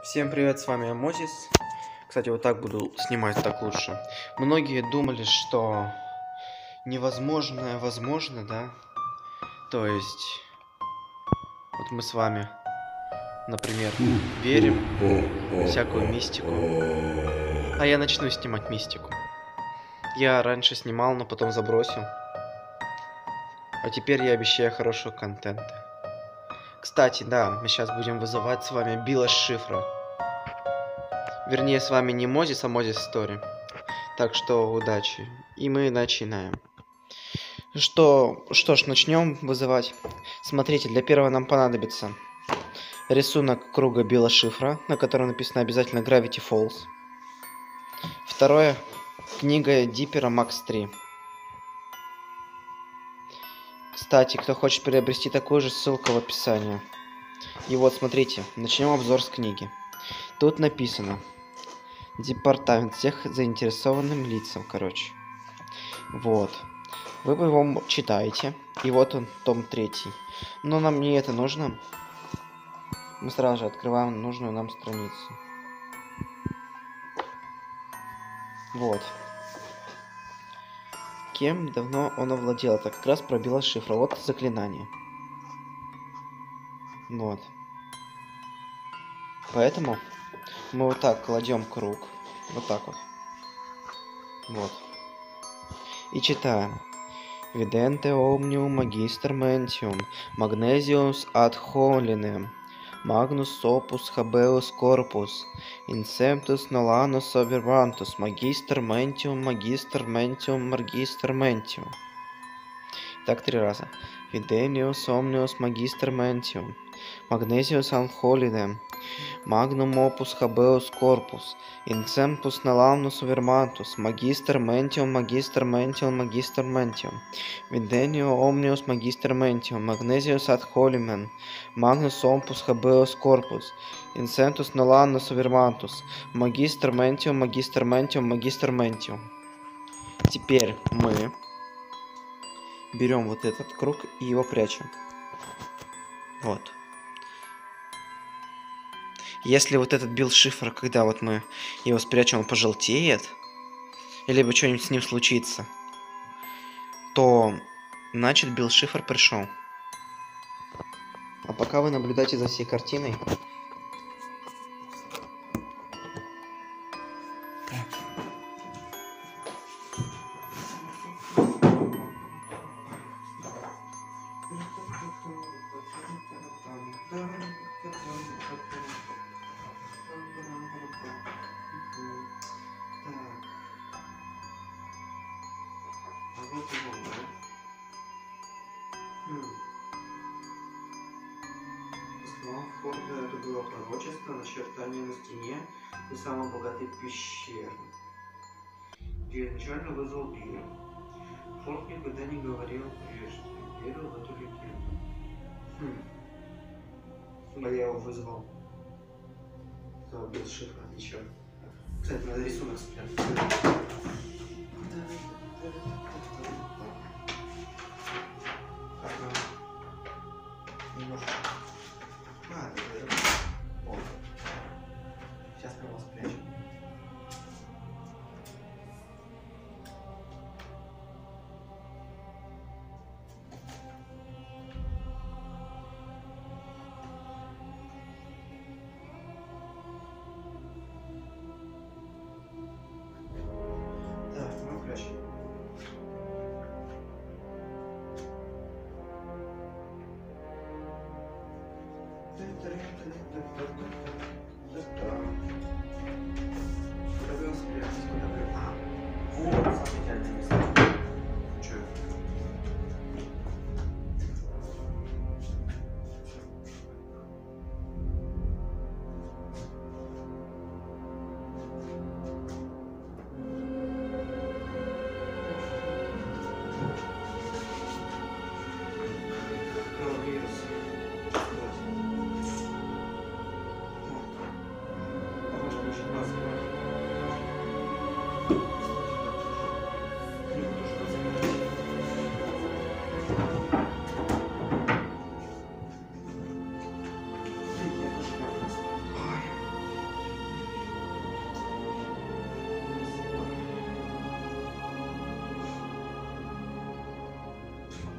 Всем привет, с вами Амозис. Кстати, вот так буду снимать, так лучше. Многие думали, что невозможное возможно, да? То есть, вот мы с вами, например, верим в всякую мистику. А я начну снимать мистику. Я раньше снимал, но потом забросил. А теперь я обещаю хорошего контента. Кстати, да, мы сейчас будем вызывать с вами Билла Шифра. Вернее, с вами не Мозис, а Мозис Стори. Так что удачи. И мы начинаем. Что ж, начнем вызывать. Смотрите, для первого нам понадобится рисунок круга Билла Шифра, на котором написано обязательно Gravity Falls. Второе, книга Диппера Макс 3. Кстати, кто хочет приобрести такую же, ссылка в описании. И вот, смотрите, начнем обзор с книги. Тут написано департамент всех заинтересованным лицам, короче. Вот. Вы его читаете. И вот он, том 3. Но нам не это нужно. Мы сразу же открываем нужную нам страницу. Вот. Кем давно он овладел? Это как раз про Билла Шифра. Вот заклинание. Вот. Поэтому мы вот так кладем круг. Вот так вот. Вот. И читаем. Vidente omnium magister mentium, magnesius ad holinem, magnus opus habeus corpus, inceptus nolanus observantus, magister mentium, magister mentium, magister mentium. Так 3 раза. Videnius omnius magister mentium, magnesius ad holinem, magnum opus habeus corpus, inceptus nolanus observantus, magister mentium, magister mentium, magister mentium. Videnio omnius magister mentium, magnesius ad holinem, magnus opus habeus corpus, inceptus nolanus observantus, magister mentium, magister mentium, magister mentium. Теперь мы берем вот этот круг и его прячем. Вот. Если вот этот Билл Шифр, когда вот мы его спрячем, он пожелтеет, либо что-нибудь с ним случится, то значит Билл Шифр пришел. А пока вы наблюдаете за всей картиной. Это было пророчество, начертание на стене и самой богатой пещеры. Первоначально вызвал Билла. Форд никогда не говорил прежде, верил в эту легенду. А я его вызвал. То Билл Шифр, ничего. Кстати, надо рисунок спрятать. Немножко. Вот. Сейчас мы его спрячем. Так, мы прячем.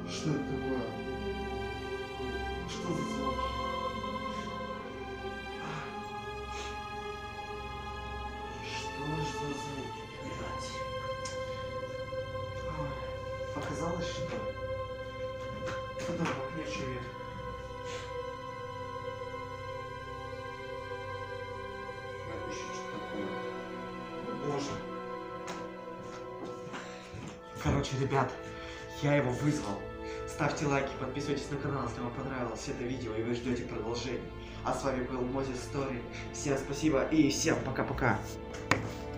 Что это такое? Что за звуки? Что за звуки, блядь? Показалось, что ли? Кто там в окне шумит? Боже. Короче, ребят, я его вызвал. Ставьте лайки, подписывайтесь на канал, если вам понравилось это видео и вы ждете продолжения. А с вами был Moses Story. Всем спасибо и всем пока-пока.